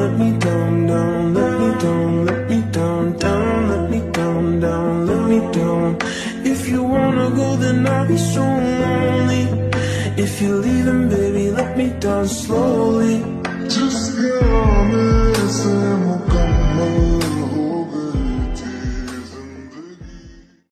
let me down, down, let me down, let me down, down, let me down, down, let me down. If you wanna go, then I'll be so lonely. If you're leaving, baby, let me down slowly. Just be honest.